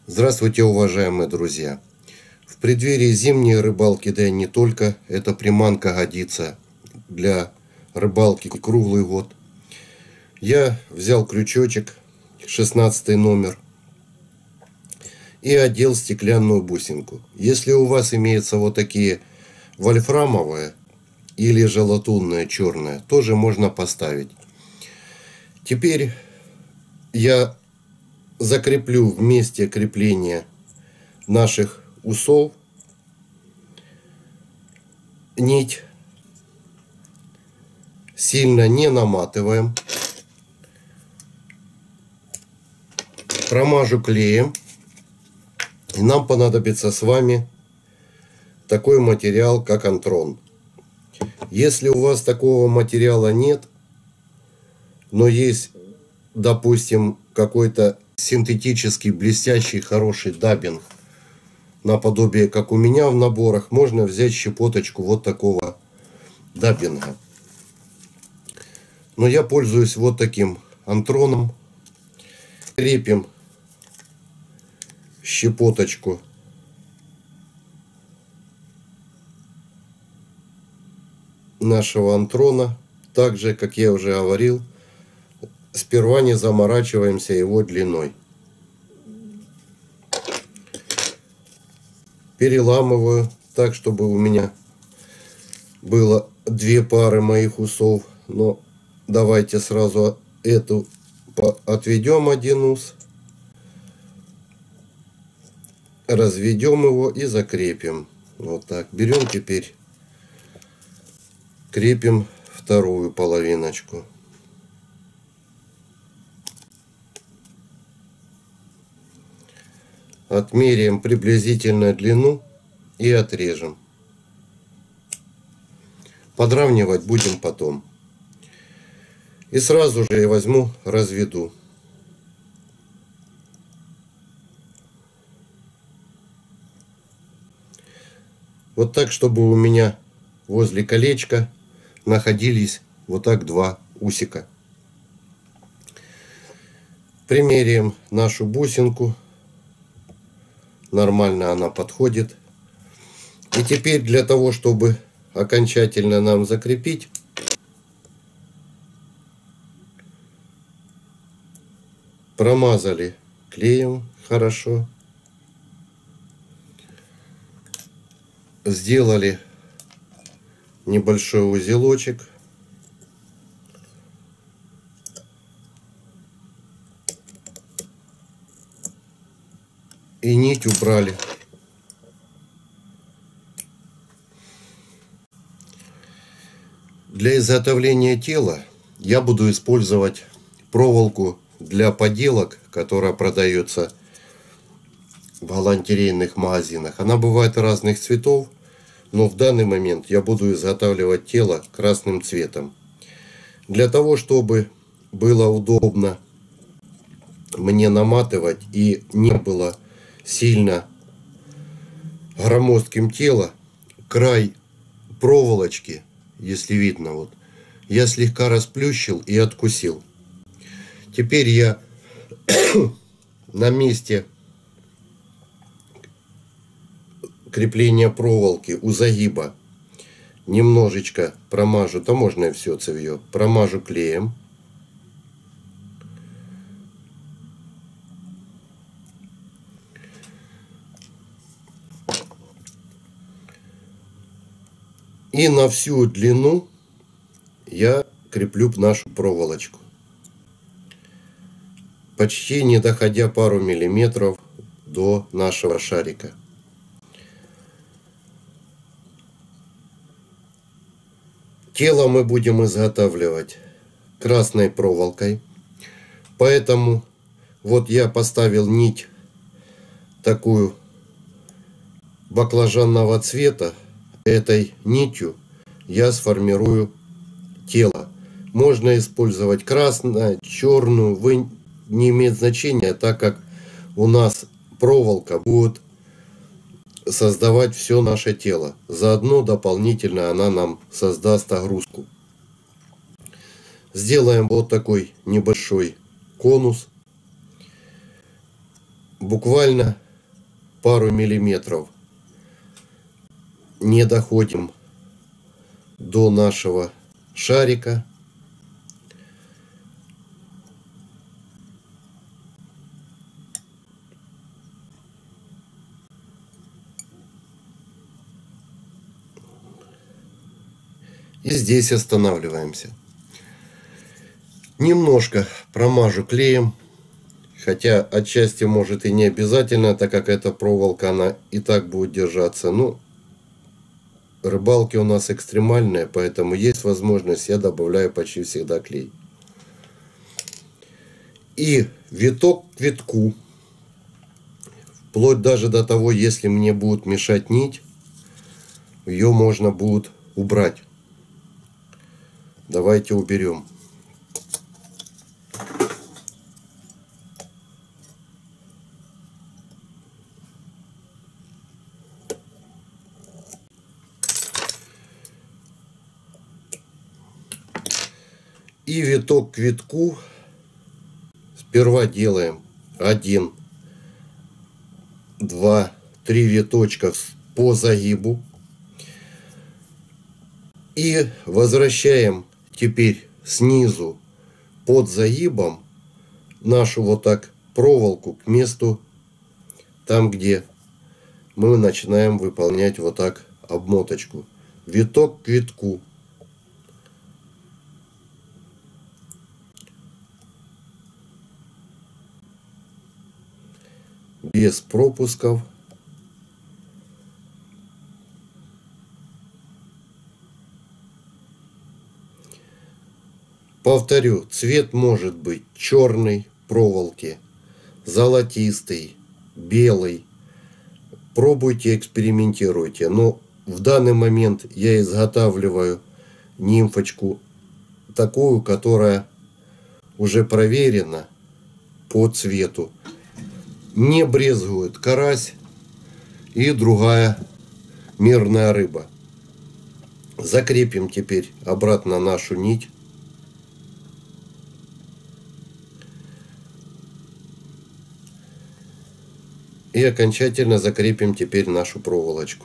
Здравствуйте, уважаемые друзья! В преддверии зимней рыбалки, да и не только, эта приманка годится для рыбалки круглый год. Я взял крючочек, 16 номер, и одел стеклянную бусинку. Если у вас имеются вот такие вольфрамовые или же латунные черные, тоже можно поставить. Теперь я закреплю в месте крепления наших усов нить, сильно не наматываем, промажу клеем, и нам понадобится с вами такой материал, как антрон. Если у вас такого материала нет, но есть, допустим, какой-то синтетический, блестящий, хороший даббинг, наподобие, как у меня в наборах, можно взять щепоточку вот такого даббинга. Но я пользуюсь вот таким антроном. Крепим щепоточку нашего антрона. Так же, как я уже говорил, сперва не заморачиваемся его длиной. Переламываю так, чтобы у меня было две пары моих усов. Но давайте сразу эту отведем один ус, разведем его и закрепим. Вот так. Берем теперь, крепим вторую половиночку. Отмеряем приблизительно длину и отрежем. Подравнивать будем потом. И сразу же я возьму, разведу. Вот так, чтобы у меня возле колечка находились вот так два усика. Примеряем нашу бусинку. Нормально она подходит. И теперь для того, чтобы окончательно нам закрепить, промазали клеем хорошо. Сделали небольшой узелочек. И нить убрали. Для изготовления тела я буду использовать проволоку для поделок, которая продается в галантерейных магазинах. Она бывает разных цветов, но в данный момент я буду изготавливать тело красным цветом. Для того, чтобы было удобно мне наматывать и не было сильно громоздким тело, край проволочки, если видно, вот, я слегка расплющил и откусил. Теперь я на месте крепления проволоки у загиба немножечко промажу, да можно и все цевье, промажу клеем. И на всю длину я креплю нашу проволочку, почти не доходя пару миллиметров до нашего шарика. Тело мы будем изготавливать красной проволокой, поэтому вот я поставил нить такую баклажанного цвета. Этой нитью я сформирую тело. Можно использовать красную, черную, не имеет значения, так как у нас проволока будет создавать все наше тело. Заодно дополнительно она нам создаст огрузку. Сделаем вот такой небольшой конус. буквально пару миллиметров не доходим до нашего шарика. И здесь останавливаемся. Немножко промажу клеем. Хотя отчасти может и не обязательно, так как эта проволока, она и так будет держаться. Ну, рыбалки у нас экстремальные, поэтому есть возможность, я добавляю почти всегда клей. И виток к витку, вплоть даже до того, если мне будет мешать нить, ее можно будет убрать. Давайте уберем. И виток к витку сперва делаем 1, 2, 3 виточка по загибу. И возвращаем теперь снизу под загибом нашу вот так проволоку к месту, там где мы начинаем выполнять вот так обмоточку. Виток к витку. Без пропусков. Повторю, цвет может быть черный проволоки, золотистый, белый. Пробуйте, экспериментируйте. Но в данный момент я изготавливаю нимфочку такую, которая уже проверена по цвету. Не брезгует карась и другая мирная рыба. Закрепим теперь обратно нашу нить. И окончательно закрепим теперь нашу проволочку.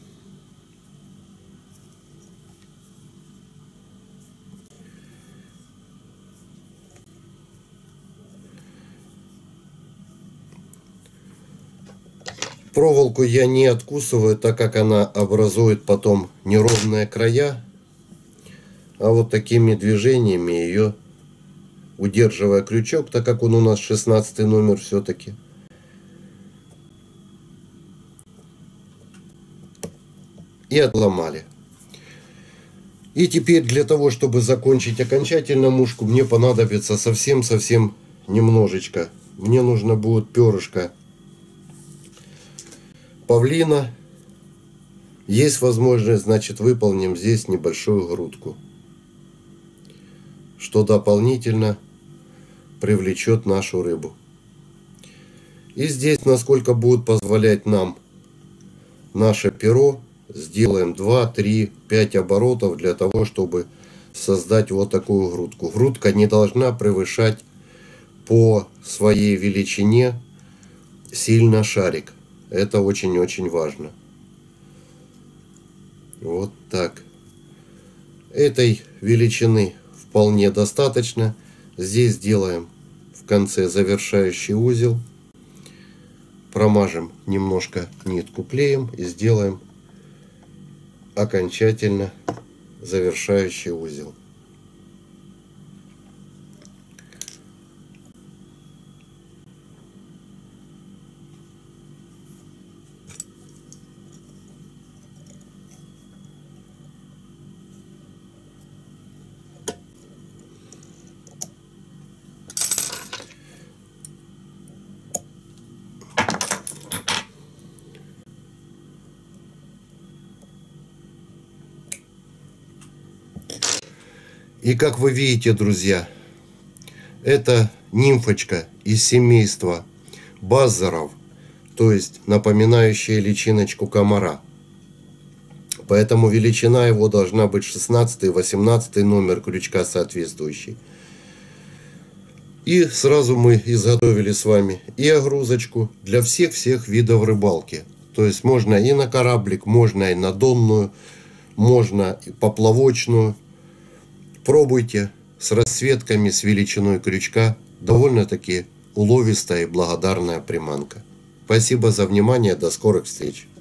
Проволоку я не откусываю, так как она образует потом неровные края. А вот такими движениями ее, удерживая крючок, так как он у нас 16 номер все-таки, и отломали. И теперь для того, чтобы закончить окончательно мушку, мне понадобится совсем-совсем немножечко. Мне нужно будет перышко павлина. Есть возможность, значит, выполним здесь небольшую грудку, что дополнительно привлечет нашу рыбу. И здесь, насколько будет позволять нам наше перо, сделаем 2, 3, 5 оборотов для того, чтобы создать вот такую грудку. Грудка не должна превышать по своей величине сильно шарик. Это очень-очень важно. Вот так. Этой величины вполне достаточно. Здесь делаем в конце завершающий узел. Промажем немножко нитку клеем и сделаем окончательно завершающий узел. И как вы видите, друзья, это нимфочка из семейства баззеров, то есть напоминающая личиночку комара. Поэтому величина его должна быть 16-18 номер крючка соответствующий. И сразу мы изготовили с вами и огрузочку для всех видов рыбалки. То есть можно и на кораблик, можно и на донную, можно и поплавочную. Пробуйте с расцветками, с величиной крючка. Довольно-таки уловистая и благодарная приманка. Спасибо за внимание. До скорых встреч.